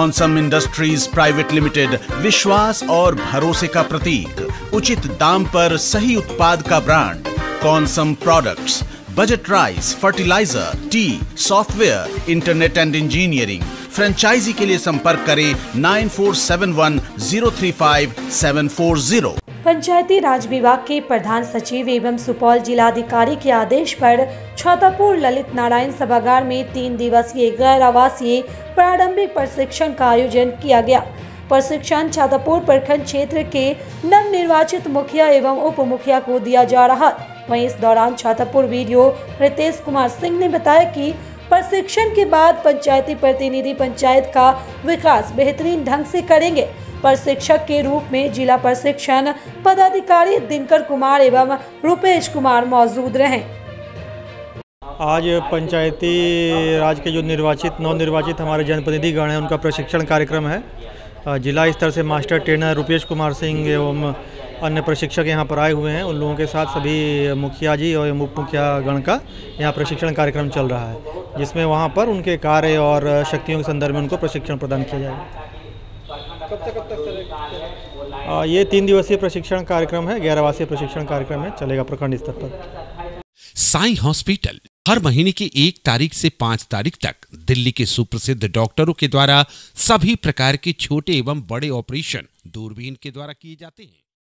कॉन्सम industries private limited, विश्वास और भरोसे का प्रतीक, उचित दाम पर सही उत्पाद का brand. Consumer products, budget rice, fertiliser, tea, software, internet and engineering. Franchisee के लिए संपर्क करें 9471035740। पंचायती राज विभाग के प्रधान सचिव एवं सुपौल जिलाधिकारी के आदेश पर छतरपुर ललित नारायण सभागार में 3 दिवसीय गैर आवासीय प्रारंभिक प्रशिक्षण का आयोजन किया गया। प्रशिक्षण छतरपुर प्रखंड क्षेत्र के नवनिर्वाचित मुखिया एवं उप मुखिया को दिया जा रहा। वहीं इस दौरान छतरपुर वीडियो रितेश कुमार सिंह ने बताया कि प्रशिक्षण के बाद पंचायती प्रतिनिधि पंचायत का विकास बेहतरीन ढंग से करेंगे। प्रशिक्षक के रूप में जिला प्रशिक्षण पदाधिकारी दिनकर कुमार एवं रुपेश कुमार मौजूद रहे। आज पंचायती राज के जो नवनिर्वाचित हमारे जनप्रतिनिधि गण हैं, उनका प्रशिक्षण कार्यक्रम है। जिला स्तर से मास्टर ट्रेनर रुपेश कुमार सिंह एवं अन्य प्रशिक्षक यहाँ पर आए हुए हैं। उन लोगों के साथ सभी मुखिया जी और उप मुखिया गण का यहाँ प्रशिक्षण कार्यक्रम चल रहा है, जिसमें वहाँ पर उनके कार्य और शक्तियों के संदर्भ में उनको प्रशिक्षण प्रदान किया जाएगा। कब तक ये 3 दिवसीय प्रशिक्षण कार्यक्रम है, गैर आवासीय प्रशिक्षण कार्यक्रम है, चलेगा प्रखंड स्तर पर। साईं हॉस्पिटल हर महीने की 1 तारीख से 5 तारीख तक दिल्ली के सुप्रसिद्ध डॉक्टरों के द्वारा सभी प्रकार के छोटे एवं बड़े ऑपरेशन दूरबीन के द्वारा किए जाते हैं।